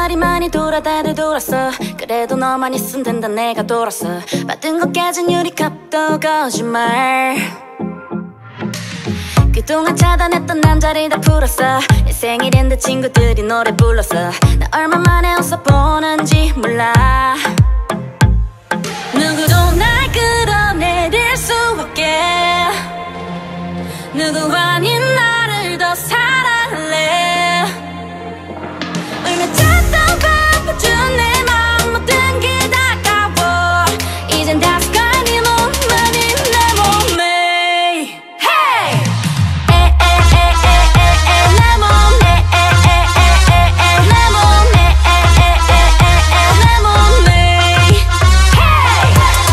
말이 많이 돌아 다들 돌았어. 그래도 너만 있으면 된다 내가 돌았어. 받은 거 깨진 유리컵도 거짓말. 그동안 차단했던 남자를 다 풀었어. 내 생일인데 친구들이 노래 불렀어. 나 얼마 만에 웃어보는지 몰라. 누구도 날 끌어내릴 수 없게 누구 아닌 나를 더 사랑할래. 울며 잤던 바빠준 내 맘 모든 게 다가워. 이젠 다시 가 네 몸만이 내 몸에. Hey! 에에에에에에에 내 몸에. 에에에에에에 내 몸에. 에에에에에에 내 몸에. Hey!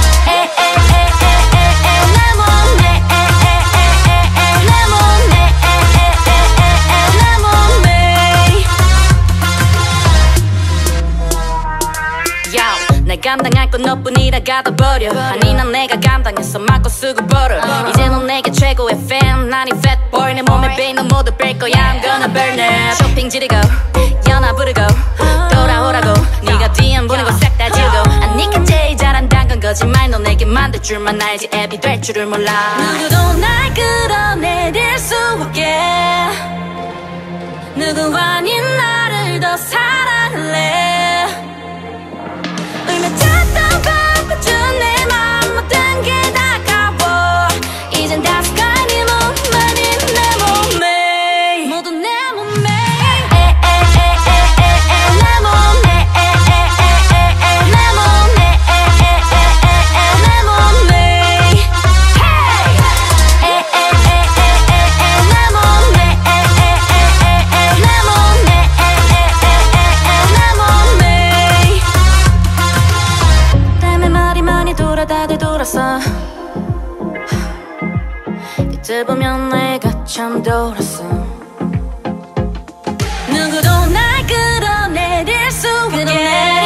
에에에에에에에 내 몸에. 에에에에에에 내 몸에. 에에에에에에 내 몸에. Yo, 날 감당할 건 너뿐이라 가둬버려. 아니 난 내가 감당해서 맞고 쓰고 벌어. 이제 넌 내게 최고의 fan. 난 이 fat boy. 내 몸에 베이면 모두 뺄 거야. I'm gonna burn it. 쇼핑 지르고 연화 부르고 돌아오라고. 네가 DM 보는 거 싹 다 지우고. 아 네가 제일 잘한다는 건 거짓말. 너 내게 만들 줄만 알지 앱이 될 줄을 몰라. 누구도 날 끌어내릴 수 없게 누구 아닌 나를 더 사랑할래. 울며 잤던 바빠준 내 맘 모든 게 다가워. 이젠 다시 가 네 몸만이 내 몸에. 모두 내 몸에. 에에에에에에 내 몸에. 에에에에에에 내 몸에. 에에에에에에 내 몸에. Hey! 에에에에에에 내 몸에. 에에에에에에 내 몸에. 에에에에에에 내 몸에. 때문에 말이 많이 돌아 다들 돌았어. 그때 보면 내가 참 돌았어. 누구도 날 끌어내릴 수 없게